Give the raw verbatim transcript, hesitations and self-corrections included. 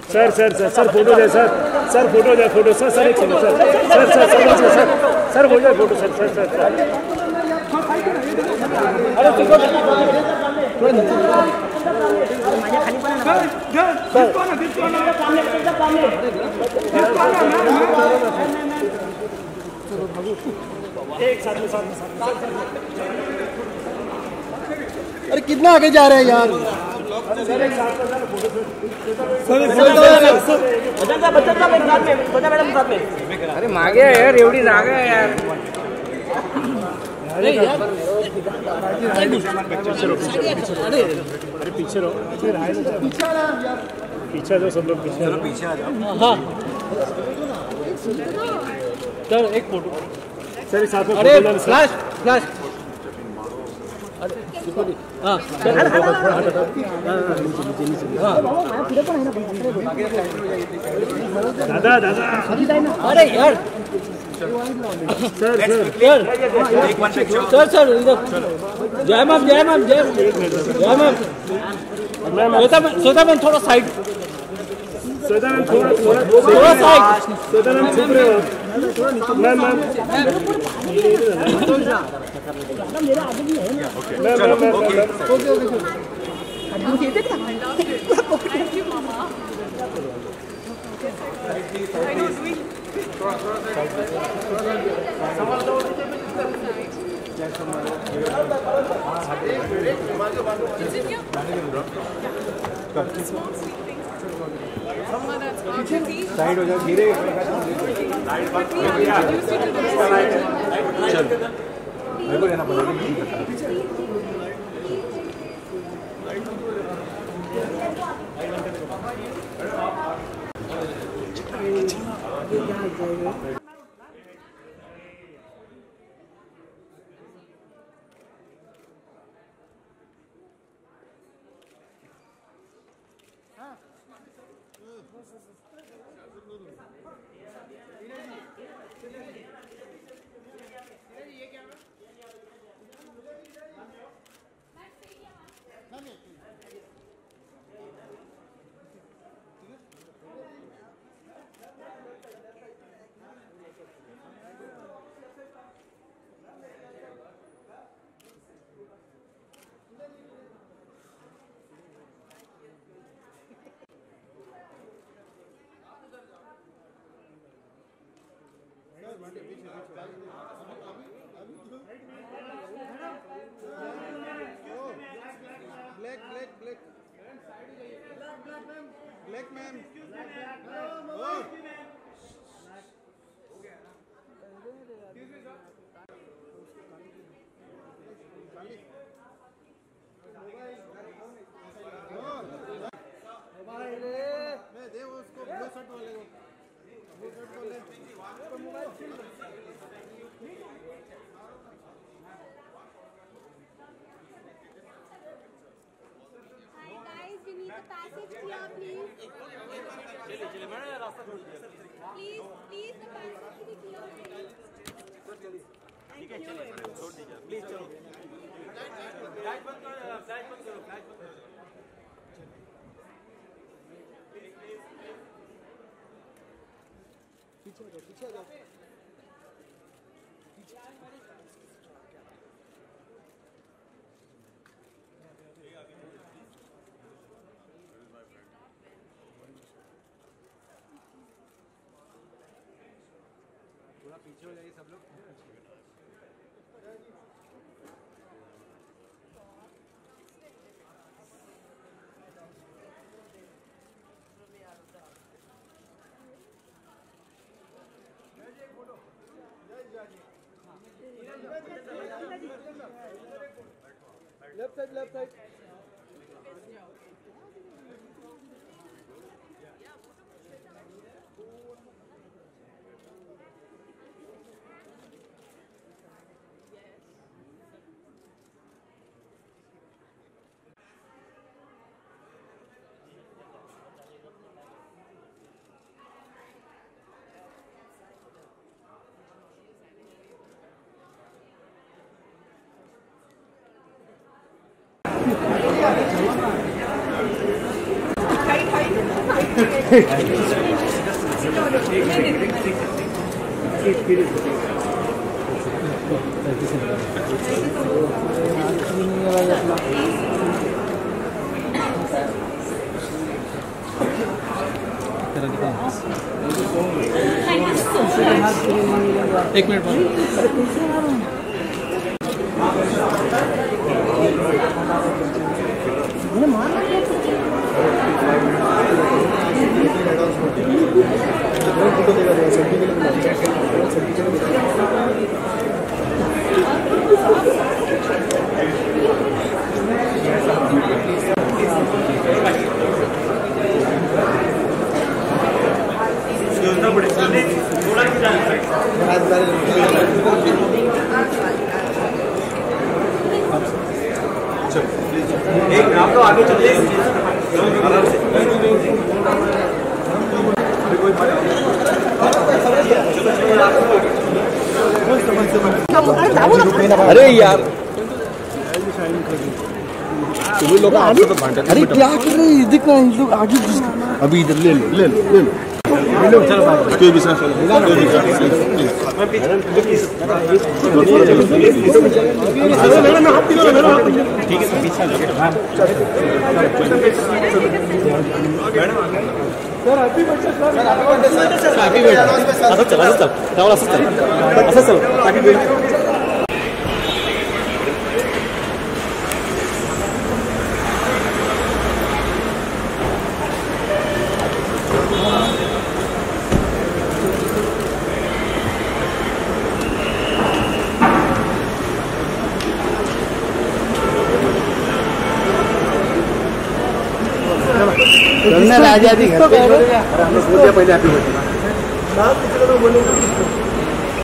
Sir sir sir sir photo दे sir sir photo दे photo sir sir एक second sir sir sir sir sir sir हो जाए photo sir sir sir अरे तुमको माझ्या खाली पण ना दिसतो ना दिसतो ना सामने एकदम सामने दिसतो ना एक साथ में साथ में अरे कितना आगे जा रहे हैं यार सर एक साथ में फोटो बच्चा सा बच्चा सा एक साथ में बच्चा मैडम साथ में अरे मागे यार एवढी जागा आहे यार अरे यार पीछे रहो अरे अरे पीछे रहो पीछे दो सब लोग पीछे पीछे आ जाओ हाँ सर एक फोटो सर साथ में अरे फ्लैश फ्लैश हाँ दादा दादा अरे यार सर सर सर सर इधर जय मैम जय मैम जय जय ma'am Shweta ma'am Shweta ma'am थोड़ा साइड श्वेता मैम थोड़ा थोड़ा थोड़ा साइड श्वेता मैम चुप रहे हो मैम मैम मेरा आगे भी है ना ma'am ma'am ma'am okay okay okay Thank you, Mama. I know, doing. It's in here. Small sweet things. Mama, that's our city. Side हो जाओ धीरे चल मेरे को लेना पड़ेगा black black black black ma'am दे उसको ब्लू शर्ट वाले को ब्लू शर्ट वाले mobile passage clear, please. Please, please, the passage should be clear. Thank you. Please चलो फ्लैश बंद करो फ्लैश बंद करो फ्लैश बंद करो पीछे आ जाओ पीछे आ जाओ थोड़ा पीछे हो जाइए सब लोग लेफ्ट साइड लेफ्ट साइड एक मिनट आप तो आगे चलिए आराम से। अरे यार तुम्हें लोग आगे तो भांडे। अरे क्या कर रहे हैं देखना इन लोग आगे अभी इधर ले लो ले लो ले लो कोई भी सर ठीक है पीछे sir happy birthday sir happy birthday असं चला असं चल असं चल असं चल हैप्पी बर्थडे आजादी घर पे पहले हैप्पी बर्थडे